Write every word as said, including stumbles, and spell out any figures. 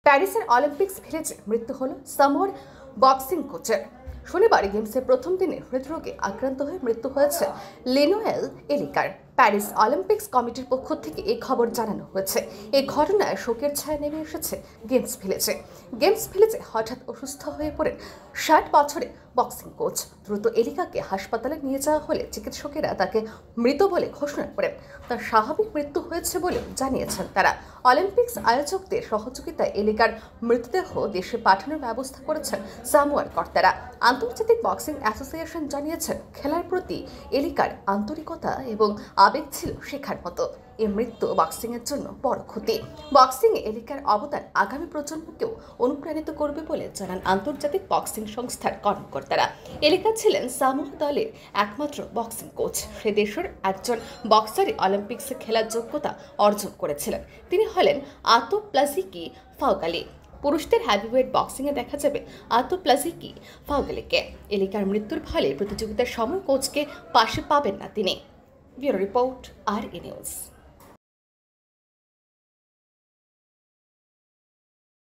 প্যারিসের অলিম্পিক্স ভিলেজে মৃত্যু হল সামোয়ার বক্সিং কোচের। শনিবার গেমসের প্রথম দিনে হৃদরোগে আক্রান্ত হয়ে মৃত্যু হয়েছে লিনোয়েল এলিকার। প্যারিস অলিম্পিক্স কমিটির পক্ষ থেকে এই খবর জানানো হয়েছে। এই ঘটনায় শোকের ছায়া নেমে এসেছে গেমস ভিলেজে। গেমস ভিলেজে হঠাৎ অসুস্থ হয়ে পড়েন ষাট বছরের বক্সিং কোচ। দ্রুত এলিকাকে হাসপাতালে নিয়ে যাওয়া হলে চিকিৎসকেরা তাকে মৃত বলে ঘোষণা করেন। তার স্বাভাবিক মৃত্যু হয়েছে বলে জানিয়েছেন তারা। অলিম্পিক্স আয়োজকদের সহযোগিতায় এলিকার মৃতদেহ দেশে পাঠানোর ব্যবস্থা করেছেন সামোয়ার কর্তারা। আন্তর্জাতিক বক্সিং অ্যাসোসিয়েশন জানিয়েছেন, খেলার প্রতি এলিকার আন্তরিকতা এবং আবেগ ছিল শেখার মতো। এই মৃত্যু বক্সিং এর জন্য বড় ক্ষতি। বক্সিং এ এলিকার অবদান আগামী প্রজন্মকেও অনুপ্রাণিত করবে বলে জানান আন্তর্জাতিক বক্সিং সংস্থার কর্মকর্তারা। এলিকা ছিলেন সামোয়া দলের একমাত্র বক্সিং কোচ। সে দেশের একজন বক্সারই অলিম্পিক্সে খেলার যোগ্যতা অর্জন করেছিলেন। তিনি হলেন আতো প্লাজিকি ফাওগালি। পুরুষদের হ্যাভিওয়েট বক্সিংয়ে দেখা যাবে আতো প্লাজিকি ফাওগালিকে। এলিকার মৃত্যুর ফলে প্রতিযোগিতার সময় কোচকে পাশে পাবেন না তিনি। Bureau report, R E news.